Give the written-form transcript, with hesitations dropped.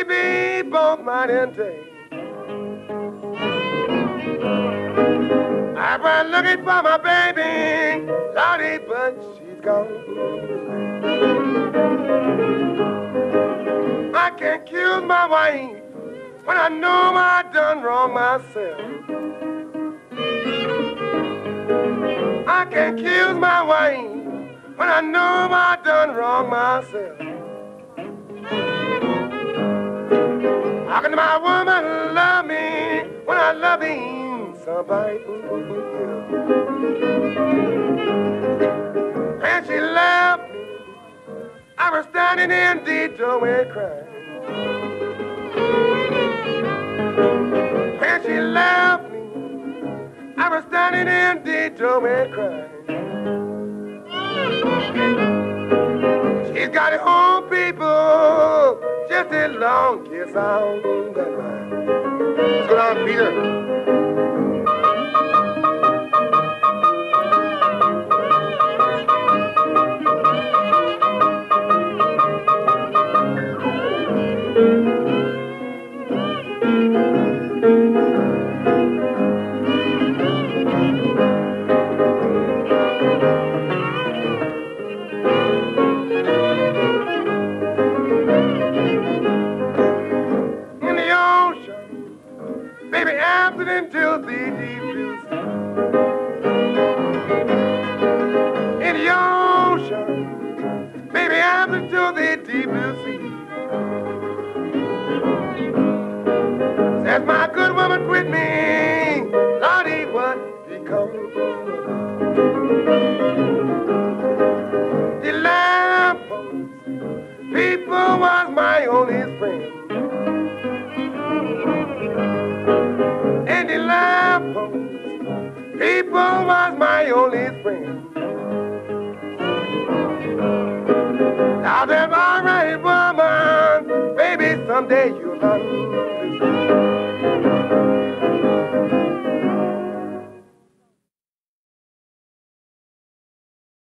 baby, both mine and day. I've been looking for my baby, Lordy, but she's gone. I can't accuse my wife when I know I done wrong myself. I can't accuse my wife when I know I done wrong myself. How can my woman love me when I love him somebody else? And she left me. I was standing in the doorway crying. When she left me, I was standing in the doorway crying. She's got her own people, just as long as I'm that line. Let's go down, Peter. Into the deep blue sea. In the ocean, baby, I'm into the deep blue sea. Says my good woman quit me, Lordy, what become? The lamppost people was my only friend. And the lamppost people was my only friend. Now them alright woman, baby, someday you